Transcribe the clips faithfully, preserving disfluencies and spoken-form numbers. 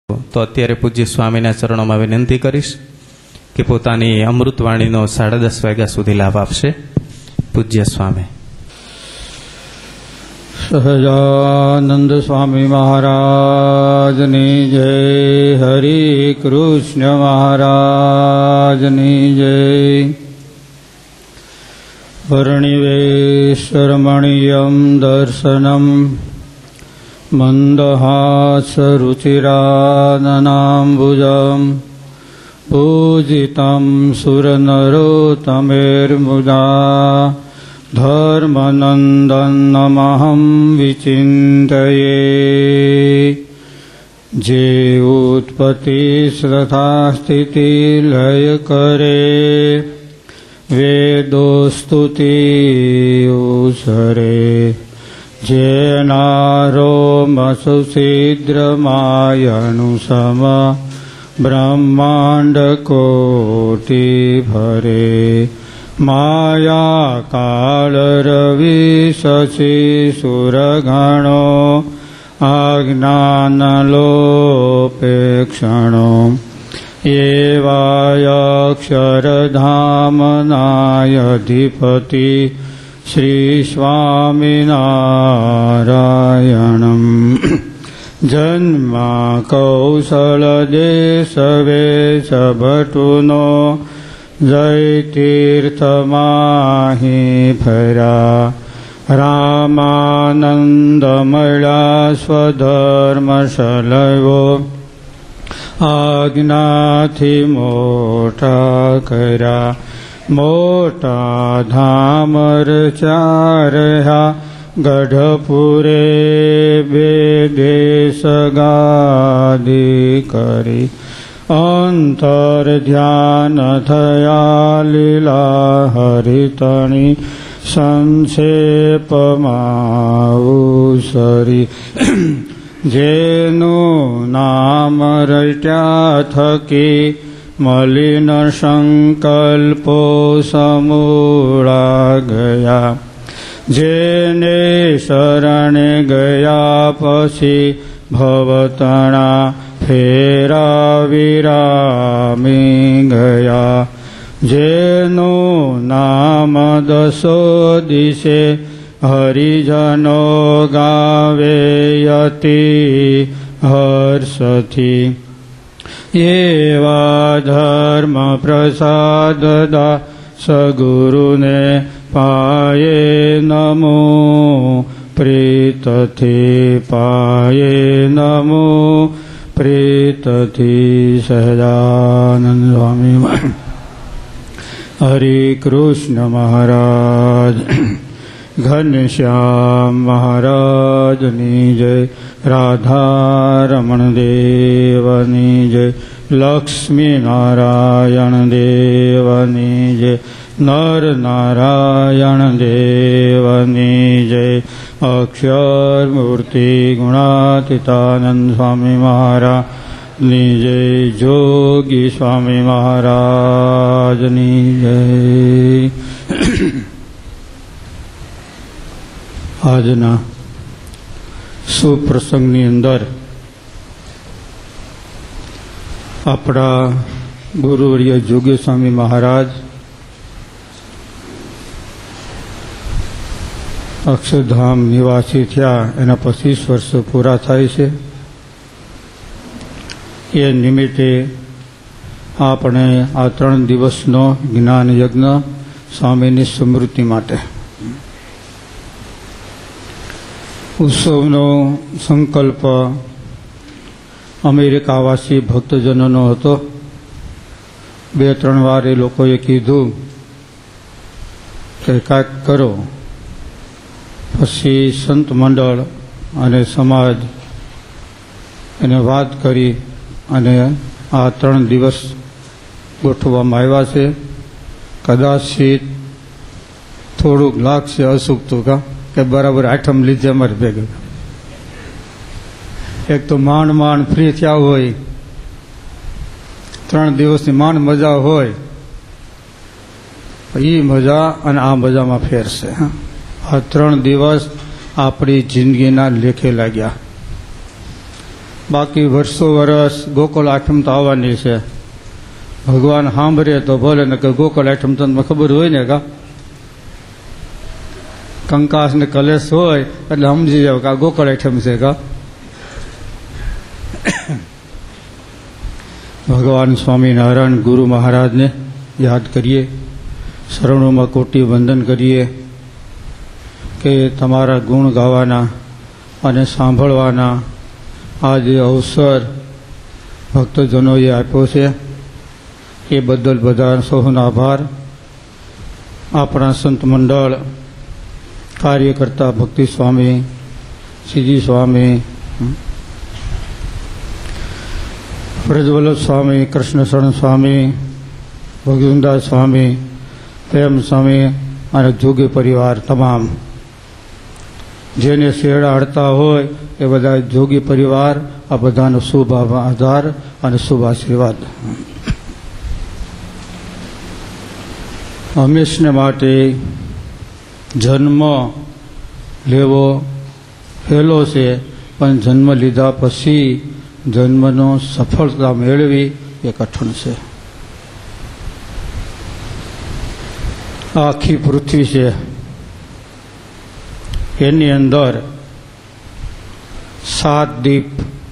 તો અત્યારે પૂજ્ય સ્વામીના ચરણોમાં વિનંતી કરીશ કે પોતાની અમૃતવાણીનો સાડા દસ વાગ્યા સુધી લાભ આપશે. પૂજ્ય સ્વામી. સહજાનંદ સ્વામી મહારાજની જય. હરિ કૃષ્ણ મહારાજની જય. વર્ણિવેશરમણીયમ દર્શનમ મંદહાસરુચિરાનનાંબુજમ પૂજિતમ સુરનરોત્તમૈર્મુદા ધર્મનંદનમહં વિચિંતયે. જે ઉત્પત્તિ તથા સ્થિતિ લય કરે વેદો સ્તુતિ ઉસરે. જેનારોમસુ સિદ્રમાયનું સમ બ્રહ્માંડ કોટી ભરે. માયા કાળ રવિ શશી સુરગણો અજ્ઞાન લોપેક્ષણો. એવાયક્ષરધામનાયધિપતિ શ્રી સ્વામિનારાયણમ. જન્મા કૌશલદેશવેશભટુનો જયતીર્થમાહી ભરા. રામાનંદમળા સ્વધર્મશલવો આજ્ઞાથી મોટા કર્યા. મોટા ધામ રચાર્યા ગઢપુરે બે દેશ ગાદી કરી. અંતર ધ્યાન થયા લીલા હરિતણી સંક્ષેપમાં ઉસરી. જેનું નામ રટ્યા થકી મલિન સંકલ્પો સમૂળા ગયા. જેને શરણે ગયા પછી ભવતણા ફેરા વિરામી ગયા. જેનું નામ દસો દિશે હરિજનો ગાવે યતિ હર્ષથી. એવા ધર્મ પ્રસાદદા સગુરુને પાયે નમો. પ્રીતથી પાયે નમો. પ્રીતથી. સહજાનંદ સ્વામી. હરિ કૃષ્ણ મહારાજ. ઘનશ્યામ મહારાજની જય. રાધારમણ દેવની જય. લક્ષ્મી નારાયણ દેવની જય. નર નારાયણ દેવની જય. અક્ષર મૂર્તિ ગુણાતીતાનંદ સ્વામી મહારાજની જય. જોગી સ્વામી મહારાજની જય. આજના સુપ્રસંગની અંદર આપણા ગુરુવર્ય જોગી સ્વામી મહારાજ અક્ષરધામ નિવાસી થયા એના પચીસ વર્ષો પૂરા થાય છે. એ નિમિત્તે આપણે આ ત્રણ દિવસનો જ્ઞાન યજ્ઞ સ્વામીની સ્મૃતિ માટે ઉત્સવનો સંકલ્પ અમેરિકાવાસી ભક્તજનોનો હતો. બે ત્રણ વાર એ લોકોએ કીધું કે કાંઈક કરો. પછી સંત મંડળ અને સમાજ એને વાત કરી અને આ ત્રણ દિવસ ગોઠવવામાં આવ્યા છે. કદાચ થોડુંક લાગશે અસુખતું કા કે બરાબર આઠમ લીધે અમારે ભેગા. એક તો માંડ માંડ ફ્રી થયા હોય, ત્રણ દિવસની માંડ મજા હોય, એ મજા અને આ મજામાં ફેરશે. આ ત્રણ દિવસ આપણી જિંદગીના લેખે લાગ્યા. બાકી વર્ષો વર્ષ ગોકુળ આઠમ તો આવવાની છે. ભગવાન સાંભળે તો ભલે, ને કે ગોકુળ આઠમ તમને ખબર હોય ને કા કંકાસ ને કલેશ હોય એટલે સમજી જાવ કે આ ગોકુળ આઠમ છે કા. ભગવાન સ્વામિનારાયણ ગુરુ મહારાજને યાદ કરીએ, શરણોમાં કોટી વંદન કરીએ કે તમારા ગુણ ગાવાના અને સાંભળવાના આ જે અવસર ભક્તજનોએ આપ્યો છે એ બદલ બધા સૌનો આભાર. આપણા સંત મંડળ કાર્યકર્તા ભક્તિ સ્વામી, સીજી સ્વામી, વ્રજવલ્લભ સ્વામી, કૃષ્ણશરણ સ્વામી, ભગવંદાસ સ્વામી, પ્રેમ સ્વામી અને જોગી પરિવાર તમામ જેને શેરડા હડતા હોય એ બધા જોગી પરિવાર, આ બધાનો શુભ આધાર અને શુભ આશીર્વાદ. હંમેશને માટે જન્મ લેવો પહેલો છે, પણ જન્મ લીધા પછી જન્મનો સફળતા મેળવી એ કઠણ છે. આખી પૃથ્વી છે એની અંદર સાત દ્વીપ,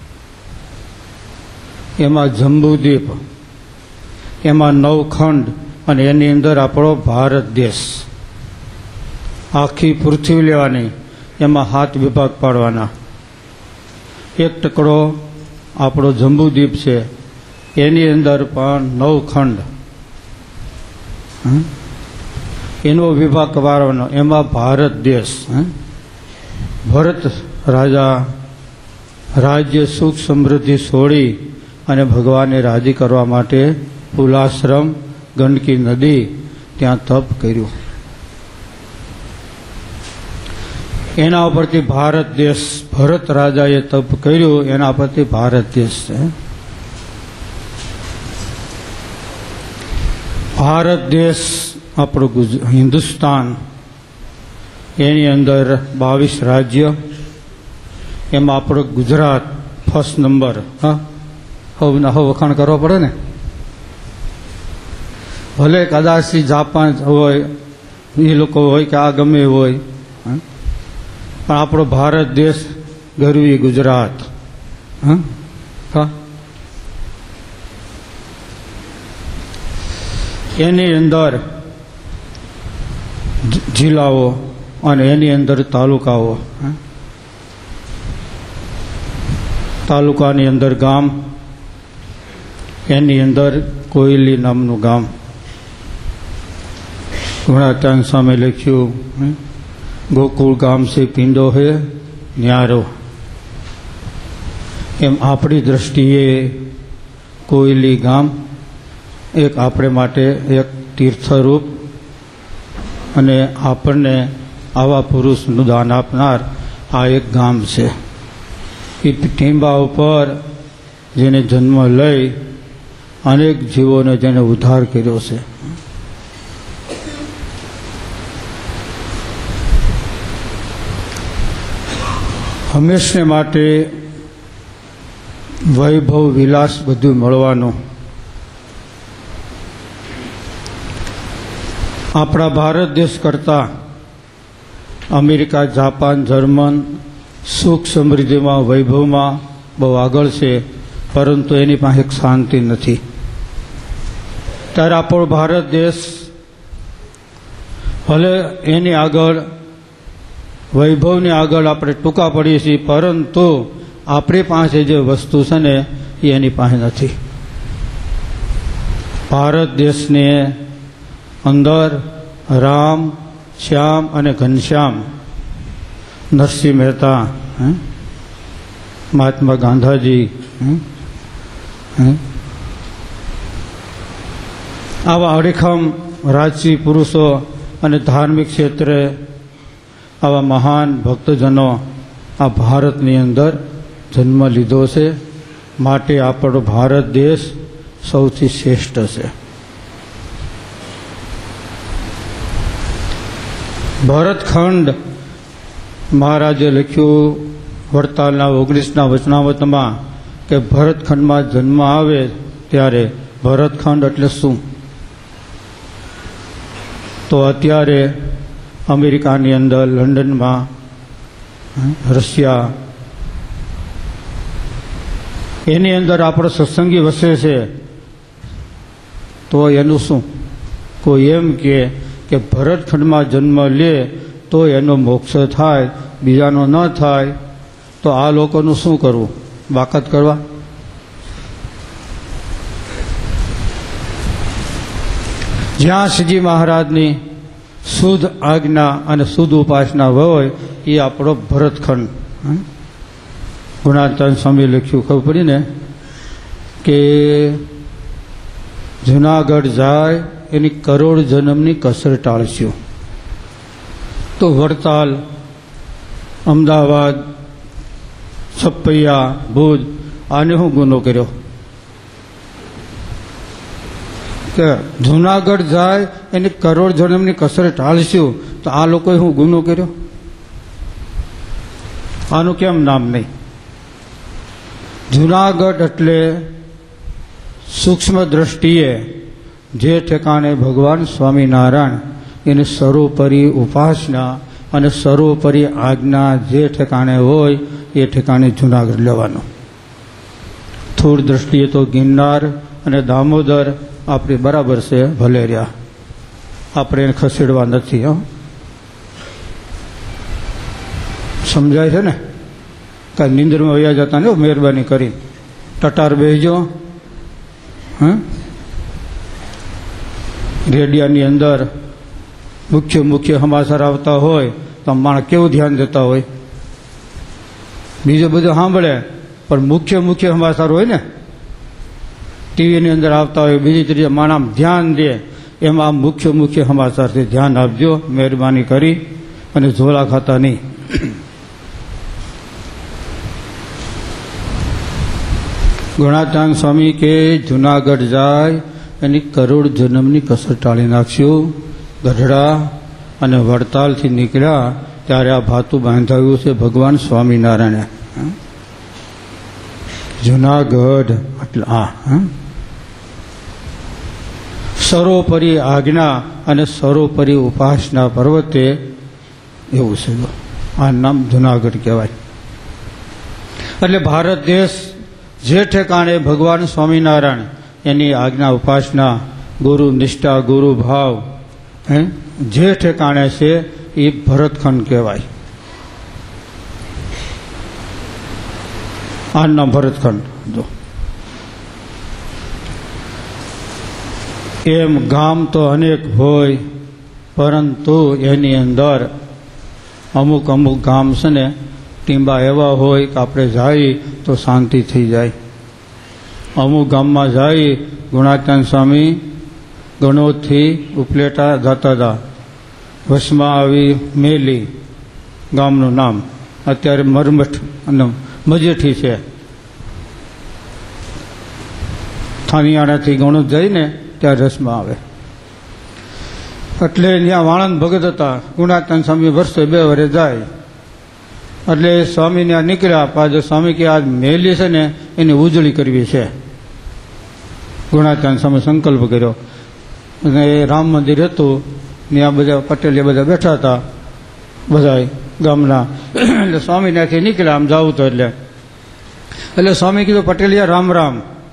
એમાં જંબુદ્વીપ, એમાં નવખંડ અને એની અંદર આપણો ભારત દેશ. આખી પૃથ્વી લેવાની, એમાં હાથ વિભાગ પાડવાના. એક ટુકડો આપણો જંબુદ્વીપ છે, એની અંદર પણ નવખંડ, એનો વિભાગ પાડવાનો, એમાં ભારત દેશ. ભરત રાજા રાજ્ય સુખ સમૃદ્ધિ છોડી અને ભગવાનને રાજી કરવા માટે પુલાશ્રમ, ગંડકી નદી ત્યાં તપ કર્યું. એના ઉપરથી ભારત દેશ, ભરત રાજાએ તપ કર્યું, એના પરથી ભારત દેશ છે. ભારત દેશ આપણું હિન્દુસ્તાન, એની અંદર બાવીસ રાજ્ય, એમાં આપણો ગુજરાત ફર્સ્ટ નંબર. હા, હવે હવે વખાણ કરવા પડે ને. ભલે કદાચ જાપાન હોય, એ લોકો હોય કે આ ગમે હોય, પણ આપણો ભારત દેશ ગરવી ગુજરાત. હા, એની અંદર જિલ્લાઓ અને એની અંદર તાલુકાઓ. તાલુકાની અંદર ગામ, એની અંદર કોયલી નામનું ગામ. ઘણા ત્યાં સામે લખ્યું ગોકુળ ગામ છે પિંડો હે ન્યારો. એમ આપણી દ્રષ્ટિએ કોયલી ગામ એક આપણે માટે એક તીર્થરૂપ અને આપણને આવા પુરુષનું દાન આપનાર આ એક ગામ છે. એ ટીંબા ઉપર જેને જન્મ લઈ અનેક જીવોને જેને ઉદ્ધાર કર્યો છે. હંમેશને માટે વૈભવ વિલાસ બધું મળવાનું. આપણા ભારત દેશ કરતાં અમેરિકા, જાપાન, જર્મન સુખ સમૃદ્ધિમાં, વૈભવમાં બહુ આગળ છે, પરંતુ એની પાસે એક શાંતિ નથી. ત્યારે આપણો ભારત દેશ ભલે એની આગળ વૈભવની આગળ આપણે ટૂંકા પડીએ છીએ, પરંતુ આપણી પાસે જે વસ્તુ છે ને એ એની પાસે નથી. ભારત દેશને અંદર રામ, શ્યામ અને ઘનશ્યામ, નરસિંહ મહેતા, મહાત્મા ગાંધાજી, આવા અડીખમ રાજસી પુરુષો અને ધાર્મિક ક્ષેત્રે આવા મહાન ભક્તજનો આ ભારતની અંદર જન્મ લીધો છે. માટે આપણો ભારત દેશ સૌથી શ્રેષ્ઠ છે. ભરતખંડ મહારાજે લખ્યું વડતાલના ઓગણીસના વચનામતમાં કે ભરતખંડમાં જન્મ આવે ત્યારે ભરતખંડ એટલે શું? તો અત્યારે અમેરિકાની અંદર, લંડનમાં, રશિયા, એની અંદર આપણો સત્સંગી વસે છે, તો એનું શું? કોઈ એમ કે કે ભરતખંડમાં જન્મ લે તો એનો મોક્ષ થાય, બીજાનો ન થાય, તો આ લોકોનું શું કરવું? બાકાત કરવા? જ્યાં શ્રીજી મહારાજની શુદ્ધ આજ્ઞા અને શુદ્ધ ઉપાસના હોય એ આપણો ભરતખંડ. ગુણાતીતાનંદ સ્વામી લખ્યું, ખબર પડી ને કે જુનાગઢ જાય એની કરોડ જન્મની કસર ટાળશું. તો વડતાલ, અમદાવાદ, છપૈયા, ભુજ, આને હું ગુનો કર્યો? કે જુનાગઢ જાય એની કરોડ જન્મની કસર ટાળશું, તો આ લોકોએ હું ગુનો કર્યો? આનું કેમ નામ નહીં? જુનાગઢ એટલે સૂક્ષ્મ દ્રષ્ટિએ જે ઠેકાણે ભગવાન સ્વામિનારાયણ એની સર્વોપરી ઉપાસના અને સર્વોપરી આજ્ઞા જે ઠેકાણે હોય એ ઠેકાણે જુનાગઢ લેવાનું. સ્થૂળ દ્રષ્ટિએ તો ગિરનાર અને દામોદર આપણી બરાબર છે, ભલે રહ્યા, આપણે એને ખસેડવા નથી. હો, સમજાય છે ને? કાંઈ નિંદ્રમાં વયા જતા ને, મહેરબાની કરી ટટાર બેસજો. હા, રેડિયાની અંદર મુખ્ય મુખ્ય સમાચાર આવતા હોય તો માણસ કેવું ધ્યાન દેતા હોય? બીજું બધું સાંભળે પણ મુખ્ય મુખ્ય સમાચાર હોય ને, ટીવીની અંદર આવતા હોય, બીજી ત્રીજી માણસ ધ્યાન દે, એમાં મુખ્ય મુખ્ય સમાચારથી ધ્યાન આપજો, મહેરબાની કરી, અને ઝોલા ખાતા નહીં. ગુણાતીતાનંદ સ્વામી કે જુનાગઢ જાય એની કરોડ જન્મની કસર ટાળી નાખ્યું. ગઢડા અને વડતાલથી નીકળ્યા ત્યારે આ ભાતું બાંધાવ્યું છે ભગવાન સ્વામિનારાયણે. જુનાગઢ એટલે આ સર્વોપરી આજ્ઞા અને સર્વોપરી ઉપાસના પર્વતે એવું છે. આ નામ જુનાગઢ કહેવાય. એટલે ભારત દેશ જે ઠેકાણે ભગવાન સ્વામિનારાયણ એની આજ્ઞા ઉપાસના, ગુરુ નિષ્ઠા, ગુરુ ભાવ હે જે ઠેકાણે છે એ ભરતખંડ કહેવાય. આ નામ ભરતખંડ. જો એમ ગામ તો અનેક હોય, પરંતુ એની અંદર અમુક અમુક ગામ છે ને ટીંબા એવા હોય કે આપણે જઈએ તો શાંતિ થઈ જાય. અમુક ગામમાં જઈ, ગુણાતીતાનંદ સ્વામી ગણોદથી ઉપલેટા જતા હતા, વસમાં આવી મેલી ગામનું નામ, અત્યારે મરમઠ અને મજેઠી છે. થાનિયાણાથી ગણોદ જઈને ત્યાં રસમાં આવે. એટલે ત્યાં વાણંદ ભગત હતા. ગુણાતીતાનંદ સ્વામી વર્ષે બે વર્ષે જાય. એટલે સ્વામી ત્યાં નીકળ્યા. પાછો સ્વામી કે આજ મેલી છે ને એની ઉજળી કરવી છે. ગુણાતીતાનંદ સ્વામી સંકલ્પ કર્યો. અને એ રામ મંદિર હતું, ત્યાં બધા પટેલ બધા બેઠા હતા, બધા ગામના. એટલે સ્વામી ત્યાંથી નીકળ્યા આમ જાવું તો. એટલે એટલે સ્વામી કીધું, પટેલિયા રામ રામ.